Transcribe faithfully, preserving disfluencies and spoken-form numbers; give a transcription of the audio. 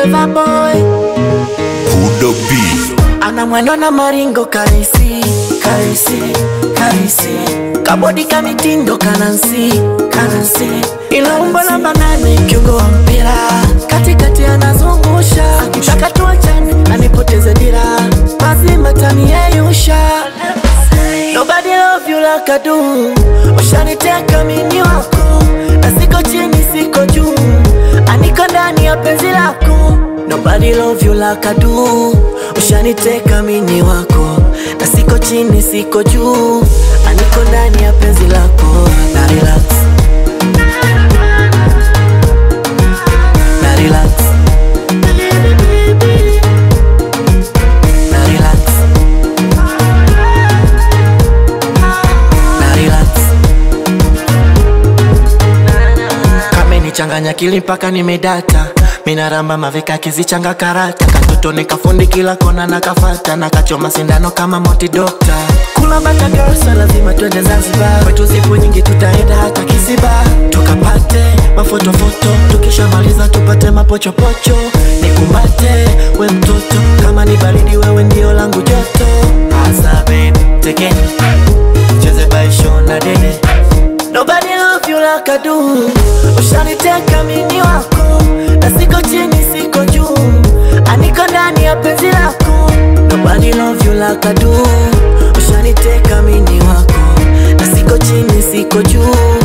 Clever boy Kudo B ana mwendo na maringo karisi, karisi, karisi kabodi kamitindo kanansi, kanansi ila umbo la banane kiungo wa mpira katikati anazungusha akitaka tuachane anipoteze dira mazima taniyeyusha. Nobody love you like I do. Ushaniteka mimi wako na siko chini siko juu aniko ndani ya penzi lako. Nobody love you like I do. Ushaniteka mimi wako na siko chini siko juu aniko ndani ya penzi lako. Na relax, na relax, na relax, na relax. Kame changanya kili mpaka nimedata. Mina ramba mavika kizichanga karata. Katoto nikafundi kila kona na kafata. Na kachoma sindano kama moti dokta. Kula bata girls lazima tuende Zanzibar. Kwetu zipo nyingi tutaenda hata Kisiba. Tukapate mafoto foto. Tukishamaliza tupate mapocho pocho. Nikumbate we mtoto. Kama ni baridi wewe ndio langu joto. Asa babe tekeni cheze baisho na dede. Nobody love you like I do. Ushaniteka mimi wako na siko chini siko juu aniko ndani ya penzi lako. Nobody love you like I do. Ushaniteka mimi wako na siko chini siko juu